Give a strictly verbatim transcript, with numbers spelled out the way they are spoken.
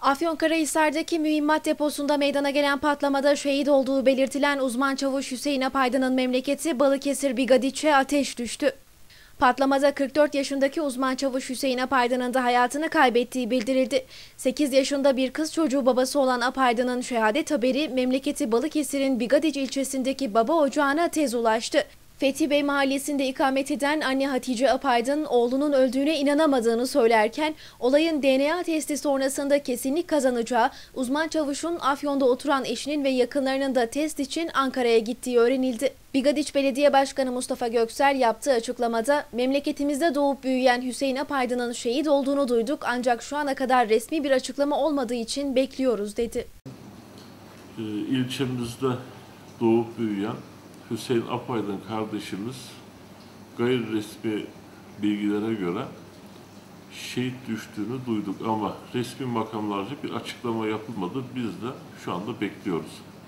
Afyonkarahisar'daki mühimmat deposunda meydana gelen patlamada şehit olduğu belirtilen uzman çavuş Hüseyin Apaydın'ın memleketi Balıkesir Bigadiç'e ateş düştü. Patlamada kırk dört yaşındaki uzman çavuş Hüseyin Apaydın'ın da hayatını kaybettiği bildirildi. sekiz yaşında bir kız çocuğu babası olan Apaydın'ın şehadet haberi memleketi Balıkesir'in Bigadiç ilçesindeki baba ocağına tez ulaştı. Fethi Bey mahallesinde ikamet eden anne Hatice Apaydın oğlunun öldüğüne inanamadığını söylerken olayın D N A testi sonrasında kesinlik kazanacağı, uzman çavuşun Afyon'da oturan eşinin ve yakınlarının da test için Ankara'ya gittiği öğrenildi. Bigadiç Belediye Başkanı Mustafa Göksel yaptığı açıklamada memleketimizde doğup büyüyen Hüseyin Apaydın'ın şehit olduğunu duyduk ancak şu ana kadar resmi bir açıklama olmadığı için bekliyoruz dedi. Ee, ilçemizde doğup büyüyen Hüseyin Apaydın kardeşimiz gayri resmi bilgilere göre şehit düştüğünü duyduk ama resmi makamlarca bir açıklama yapılmadı. Biz de şu anda bekliyoruz.